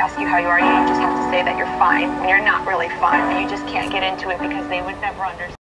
ask you how you are, you just have to say that you're fine when you're not really fine. You just can't get into it because they would never understand.